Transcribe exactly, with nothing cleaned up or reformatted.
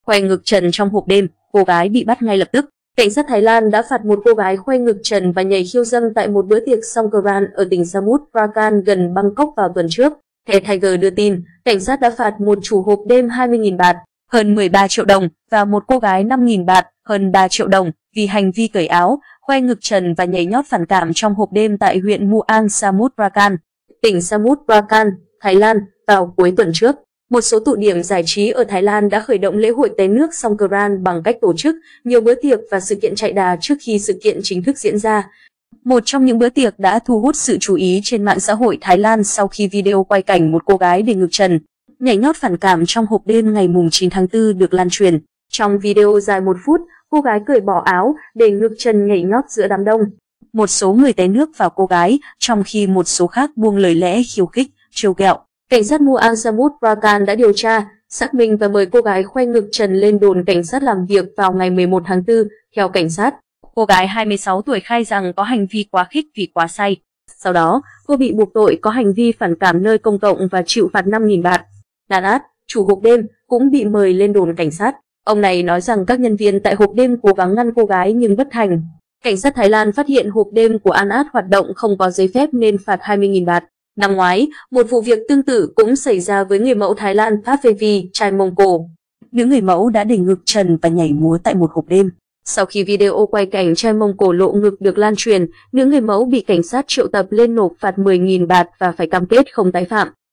khoe ngực trần trong hộp đêm, cô gái bị bắt ngay lập tức. Cảnh sát Thái Lan đã phạt một cô gái khoe ngực trần và nhảy khiêu dâm tại một bữa tiệc Songkran ở tỉnh Samut Prakan gần Bangkok vào tuần trước. The Tiger đưa tin, cảnh sát đã phạt một chủ hộp đêm hai mươi nghìn baht, hơn mười ba triệu đồng, và một cô gái năm nghìn baht, hơn ba triệu đồng, vì hành vi cởi áo, khoe ngực trần và nhảy nhót phản cảm trong hộp đêm tại huyện Muang Samut Prakan, tỉnh Samut Prakan, Thái Lan, vào cuối tuần trước. Một số tụ điểm giải trí ở Thái Lan đã khởi động lễ hội té nước Songkran bằng cách tổ chức nhiều bữa tiệc và sự kiện chạy đà trước khi sự kiện chính thức diễn ra. Một trong những bữa tiệc đã thu hút sự chú ý trên mạng xã hội Thái Lan sau khi video quay cảnh một cô gái để ngực trần, nhảy nhót phản cảm trong hộp đêm ngày chín tháng tư được lan truyền. Trong video dài một phút, cô gái cởi bỏ áo để ngực trần nhảy nhót giữa đám đông. Một số người té nước vào cô gái, trong khi một số khác buông lời lẽ khiêu khích, trêu ghẹo. Cảnh sát Muang Samut Prakan đã điều tra, xác minh và mời cô gái khoe ngực trần lên đồn cảnh sát làm việc vào ngày mười một tháng tư. Theo cảnh sát, cô gái hai mươi sáu tuổi khai rằng có hành vi quá khích vì quá say. Sau đó, cô bị buộc tội có hành vi phản cảm nơi công cộng và chịu phạt năm nghìn baht. Anat, chủ hộp đêm, cũng bị mời lên đồn cảnh sát. Ông này nói rằng các nhân viên tại hộp đêm cố gắng ngăn cô gái nhưng bất thành. Cảnh sát Thái Lan phát hiện hộp đêm của Anat hoạt động không có giấy phép nên phạt hai mươi nghìn baht. Năm ngoái, một vụ việc tương tự cũng xảy ra với người mẫu Thái Lan Pavevi, trai Mông Cổ. Nữ người mẫu đã để ngực trần và nhảy múa tại một hộp đêm. Sau khi video quay cảnh trai Mông Cổ lộ ngực được lan truyền, nữ người mẫu bị cảnh sát triệu tập lên nộp phạt mười nghìn baht và phải cam kết không tái phạm.